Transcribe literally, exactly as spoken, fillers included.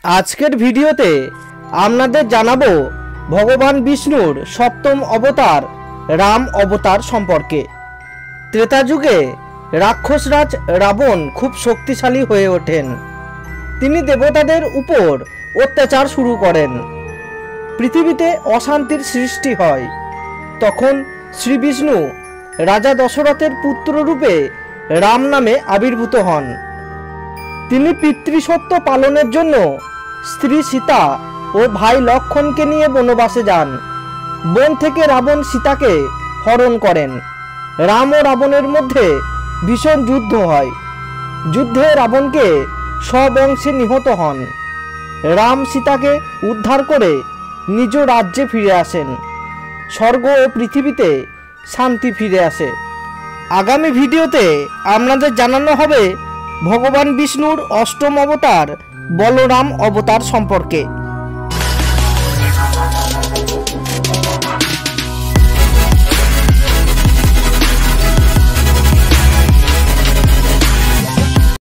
আজকের ভিডিওতে আপনাদের জানাবো ভগবান বিষ্ণুর সপ্তম অবতার রাম অবতার সম্পর্কে। ত্রেতা যুগে রাক্ষসরাজ রাবণ খুব শক্তিশালী হয়ে ওঠেন। তিনি দেবতাদের উপর অত্যাচার শুরু করেন। পৃথিবীতে অশান্তির সৃষ্টি হয়। তখন শ্রী বিষ্ণু রাজা দশরথের পুত্ররূপে রাম নামে আবির্ভূত হন। তিনি পিতৃসত্য পালনের জন্য স্ত্রী সীতা ও ভাই লক্ষ্মণকে নিয়ে বনবাসে যান। বন থেকে রাবণ সীতাকে হরণ করেন। রাম ও রাবণের মধ্যে ভীষণ যুদ্ধ হয়। যুদ্ধে রাবণকে সব অংশে নিহত হন। রাম সীতাকে উদ্ধার করে নিজ রাজ্যে ফিরে আসেন। স্বর্গ ও পৃথিবীতে শান্তি ফিরে আসে। আগামী ভিডিওতে আপনাদের জানানো হবে ভগবান বিষ্ণুর অষ্টম অবতার বলরাম অবতার সম্পর্কে।